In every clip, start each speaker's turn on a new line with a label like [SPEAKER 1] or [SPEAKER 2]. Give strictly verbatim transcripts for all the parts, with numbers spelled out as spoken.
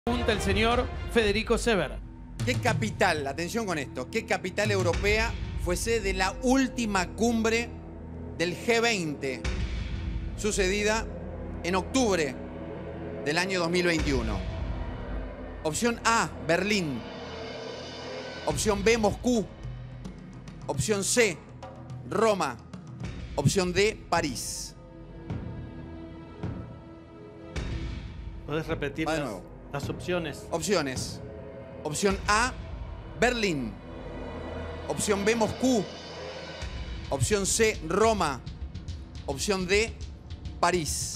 [SPEAKER 1] Pregunta el señor Federico Sever.
[SPEAKER 2] ¿Qué capital, atención con esto, qué capital europea fue sede de la última cumbre del G veinte, sucedida en octubre del año dos mil veintiuno? Opción A, Berlín. Opción B, Moscú. Opción C, Roma. Opción D, París.
[SPEAKER 3] ¿Podés repetir
[SPEAKER 2] Va de
[SPEAKER 3] las,
[SPEAKER 2] nuevo.
[SPEAKER 3] las opciones?
[SPEAKER 2] Opciones. Opción A, Berlín. Opción B, Moscú. Opción C, Roma. Opción D, París.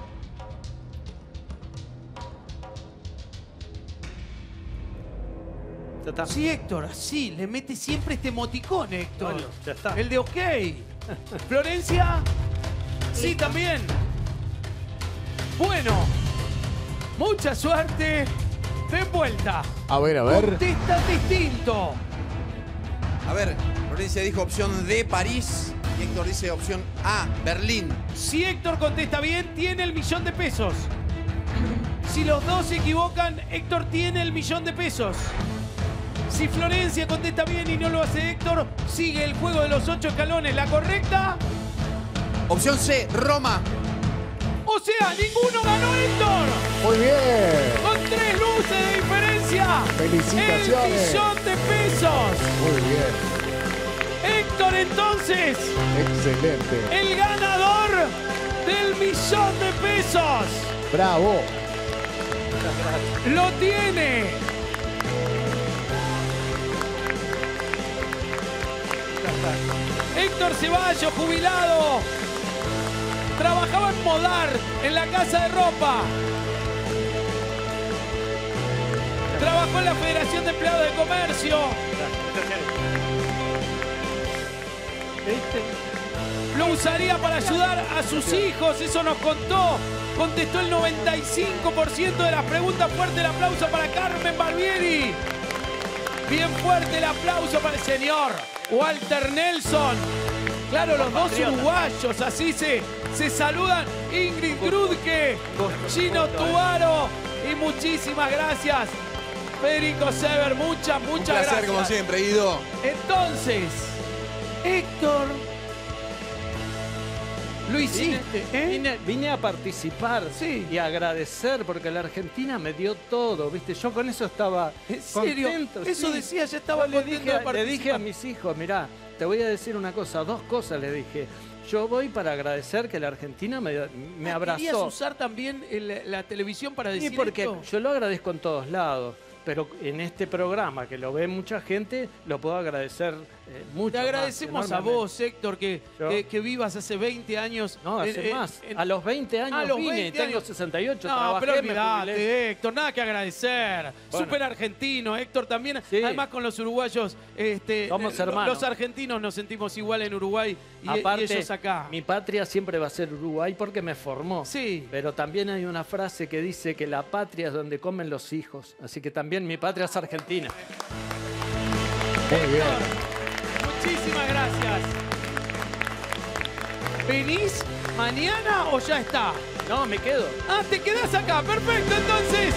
[SPEAKER 3] Ya está.
[SPEAKER 1] Sí, Héctor, sí, le mete siempre este emoticón, Héctor.
[SPEAKER 3] Bueno, ya está.
[SPEAKER 1] El de OK. Florencia, sí, también. Bueno, mucha suerte. De vuelta.
[SPEAKER 4] A ver, a ver.
[SPEAKER 1] Contesta distinto.
[SPEAKER 2] A ver, Florencia dijo opción D, París. Y Héctor dice opción A, Berlín.
[SPEAKER 1] Si Héctor contesta bien, tiene el millón de pesos. Si los dos se equivocan, Héctor tiene el millón de pesos. Si Florencia contesta bien y no lo hace Héctor, sigue el juego de los ocho escalones. ¿La correcta?
[SPEAKER 2] Opción C, Roma.
[SPEAKER 1] O sea, ninguno ganó Héctor.
[SPEAKER 4] Muy bien.
[SPEAKER 1] Con tres luces de diferencia.
[SPEAKER 4] Felicitaciones.
[SPEAKER 1] El millón de pesos.
[SPEAKER 4] Muy bien.
[SPEAKER 1] Héctor, entonces,
[SPEAKER 4] Excelente.
[SPEAKER 1] el ganador del millón de pesos.
[SPEAKER 4] Bravo.
[SPEAKER 1] Lo tiene. Héctor Ceballos, jubilado. Trabajaba en Modar, en la casa de ropa. Trabajó en la Federación de Empleados de Comercio. Lo usaría para ayudar a sus hijos, eso nos contó. Contestó el noventa y cinco por ciento de las preguntas. Fuerte el aplauso para Carmen Barbieri. Bien fuerte el aplauso para el señor Walter Nelson. Claro, los dos uruguayos, así se, se saludan. Ingrid Grudke, Gino Tuaro y muchísimas gracias. Federico Sever, muchas, muchas
[SPEAKER 2] Un placer,
[SPEAKER 1] gracias.
[SPEAKER 2] como siempre, Guido.
[SPEAKER 1] Entonces, Héctor, lo hiciste, ¿eh?
[SPEAKER 3] Vine, vine a participar
[SPEAKER 1] Sí.
[SPEAKER 3] y a agradecer porque la Argentina me dio todo, ¿viste? Yo con eso estaba
[SPEAKER 1] ¿En serio?
[SPEAKER 3] contento.
[SPEAKER 1] Eso
[SPEAKER 3] sí.
[SPEAKER 1] decía, ya estaba
[SPEAKER 3] Yo le
[SPEAKER 1] contento
[SPEAKER 3] dije,
[SPEAKER 1] de
[SPEAKER 3] a- le
[SPEAKER 1] participar.
[SPEAKER 3] dije a mis hijos, mirá, te voy a decir una cosa, dos cosas le dije. Yo voy para agradecer que la Argentina me, me
[SPEAKER 1] Ah, ¿Querías
[SPEAKER 3] abrazó.
[SPEAKER 1] usar también el- la televisión para
[SPEAKER 3] Sí,
[SPEAKER 1] decir
[SPEAKER 3] porque
[SPEAKER 1] esto?
[SPEAKER 3] yo lo agradezco en todos lados, pero en este programa que lo ve mucha gente, lo puedo agradecer eh, mucho
[SPEAKER 1] Te
[SPEAKER 3] más,
[SPEAKER 1] agradecemos a
[SPEAKER 3] enormemente.
[SPEAKER 1] vos, Héctor, que,
[SPEAKER 3] Yo-
[SPEAKER 1] que, que vivas hace veinte años.
[SPEAKER 3] No, hace
[SPEAKER 1] en- en-
[SPEAKER 3] más.
[SPEAKER 1] en-
[SPEAKER 3] a los veinte años
[SPEAKER 1] a los
[SPEAKER 3] vine,
[SPEAKER 1] veinte
[SPEAKER 3] tengo
[SPEAKER 1] años.
[SPEAKER 3] sesenta y ocho,
[SPEAKER 1] No,
[SPEAKER 3] trabajé,
[SPEAKER 1] pero
[SPEAKER 3] me jubilé.
[SPEAKER 1] olvidate, Héctor, nada que agradecer.
[SPEAKER 3] Bueno.
[SPEAKER 1] Súper argentino, Héctor también.
[SPEAKER 3] Sí.
[SPEAKER 1] Además con los uruguayos, este,
[SPEAKER 3] Somos
[SPEAKER 1] eh,
[SPEAKER 3] hermanos.
[SPEAKER 1] los argentinos nos sentimos igual en Uruguay y, y
[SPEAKER 3] Aparte,
[SPEAKER 1] ellos acá.
[SPEAKER 3] mi patria siempre va a ser Uruguay porque me formó.
[SPEAKER 1] Sí.
[SPEAKER 3] Pero también hay una frase que dice que la patria es donde comen los hijos. Así que también mi patria es Argentina.
[SPEAKER 4] Muy bien.
[SPEAKER 1] Muchísimas gracias. ¿Venís mañana o ya está?
[SPEAKER 3] No, me quedo.
[SPEAKER 1] Ah, te quedás acá. Perfecto, entonces.